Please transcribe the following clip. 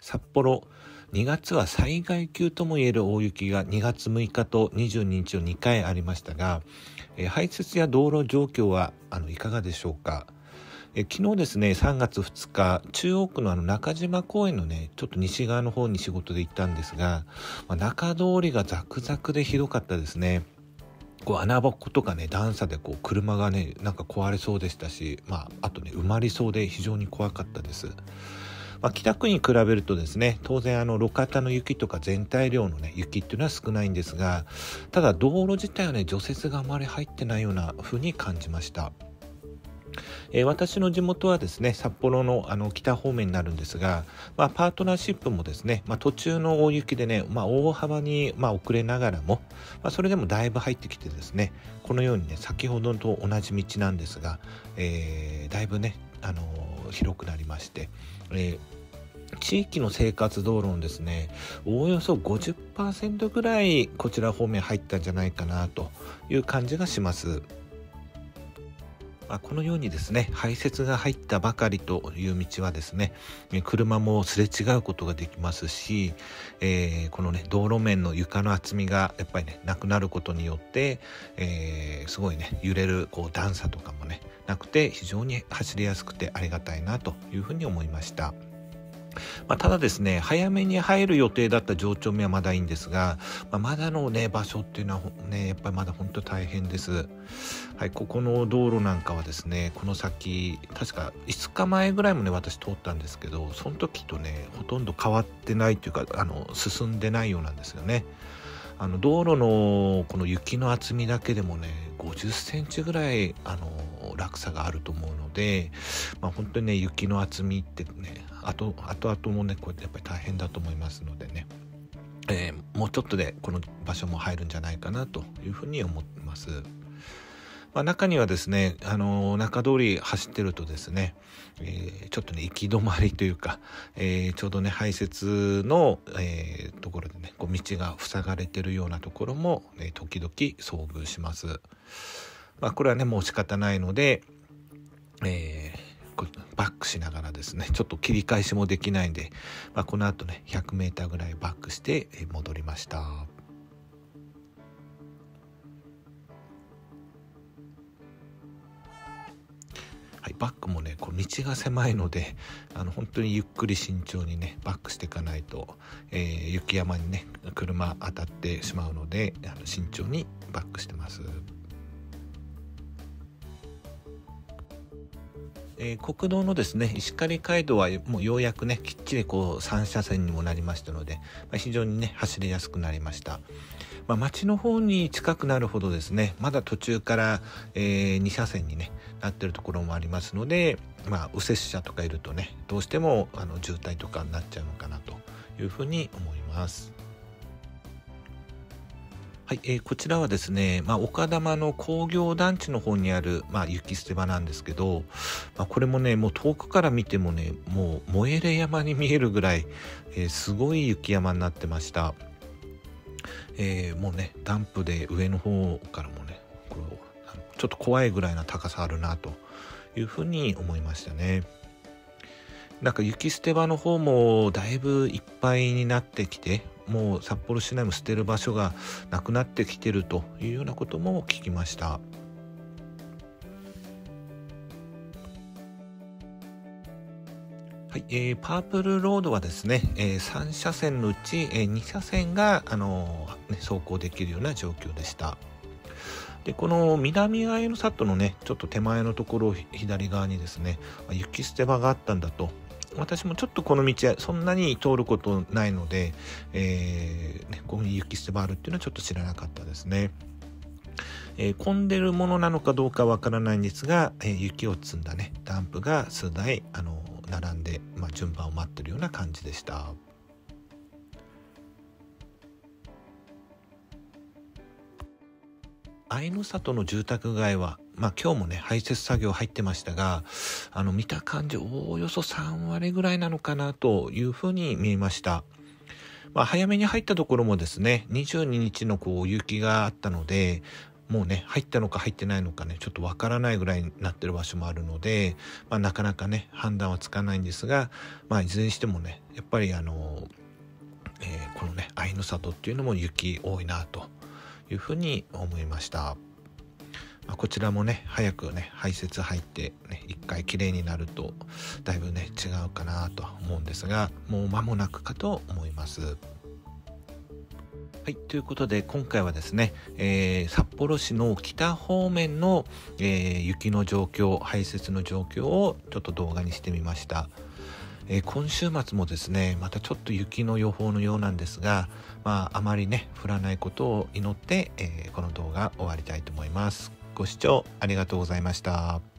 札幌、2月は災害級ともいえる大雪が2月6日と22日の2回ありましたが、排雪や道路状況はいかがでしょうか。昨日ですね、3月2日、中央区の中島公園のね、ちょっと西側の方に仕事で行ったんですが、中通りがザクザクでひどかったですね。穴ぼことかね、段差で車がね、なんか壊れそうでしたし、あとね、埋まりそうで非常に怖かったです。北区に比べるとですね、当然路肩の雪とか全体量のね、雪っていうのは少ないんですが、ただ道路自体はね、除雪があまり入ってないような風に感じました。私の地元はですね、札幌の北方面になるんですが、パートナーシップもですね、途中の大雪でね、大幅に遅れながらも、それでもだいぶ入ってきてですね、このようにね、先ほどと同じ道なんですが、だいぶね、広くなりまして、地域の生活道路のですね、おおよそ 50% ぐらいこちら方面入ったんじゃないかなという感じがします。このようにですね、排雪が入ったばかりという道はですね、車もすれ違うことができますし、このね、道路面の床の厚みがやっぱりね、なくなることによって、すごいね、揺れる段差とかもね、なくて非常に走りやすくてありがたいなというふうに思いました。ただですね、早めに入る予定だった上丁目はまだいいんですが、まだのね、場所っていうのはね、やっぱりまだ本当大変です。はい、ここの道路なんかはですね、この先、確か5日前ぐらいもね、私通ったんですけど、その時とね、ほとんど変わってないというか、進んでないようなんですよね。道路のこの雪の厚みだけでもね、50センチぐらい落差があると思うので、本当にね、雪の厚みってね、後々もね、こうやってやっぱり大変だと思いますのでね、もうちょっとでこの場所も入るんじゃないかなというふうに思ってます。中にはですね、中通り走ってるとですね、ちょっとね、行き止まりというか、ちょうどね、排雪の、ところでね、道が塞がれてるようなところも、時々遭遇します。これはね、もう仕方ないので、バックしながらですね、ちょっと切り返しもできないんで、この後ね、100メーターぐらいバックして戻りました。はい、バックもね、道が狭いので、本当にゆっくり慎重にね、バックしていかないと、雪山にね、車当たってしまうので、慎重にバックしてます。国道のですね、石狩街道はもうようやくね、きっちり3車線にもなりましたので、非常にね、走りやすくなりました。町の方に近くなるほどですね、まだ途中から、2車線に、ね、なってるところもありますので、右折車とかいるとね、どうしても渋滞とかになっちゃうのかなというふうに思います。はい、こちらはですね、丘珠の工業団地の方にある、雪捨て場なんですけど、これもね、もう遠くから見てもね、もう燃える山に見えるぐらい、すごい雪山になってました。もうね、ダンプで上の方からもね、ちょっと怖いぐらいな高さあるなというふうに思いましたね。なんか雪捨て場の方もだいぶいっぱいになってきて、もう札幌市内も捨てる場所がなくなってきてるというようなことも聞きました。はい、パープルロードはですね、3車線のうち、2車線が、走行できるような状況でした。で、この南会の里のね、ちょっと手前のところ左側にですね、雪捨て場があったんだと。私もちょっとこの道はそんなに通ることないので、ここに雪捨て場あるっていうのはちょっと知らなかったですね。混んでるものなのかどうかわからないんですが、雪を積んだね、ダンプが数台、並んで、順番を待ってるような感じでした。愛の里の住宅街は、今日もね、排雪作業入ってましたが、見た感じ、おおよそ3割ぐらいなのかなというふうに見えました。早めに入ったところもですね、22日の雪があったので、 もうね入ったのか入ってないのかねちょっとわからないぐらいになってる場所もあるので、なかなかね判断はつかないんですが、いずれにしてもねやっぱりこのね愛の里っていうのも雪多いなというふうに思いました。こちらもね早くね排泄入ってね一回きれいになるとだいぶね違うかなとは思うんですが、もう間もなくかと思います。はい、ということで今回はですね、札幌市の北方面の、雪の状況、排雪の状況をちょっと動画にしてみました。今週末もですねまたちょっと雪の予報のようなんですが、あまりね降らないことを祈って、この動画終わりたいと思います。ご視聴ありがとうございました。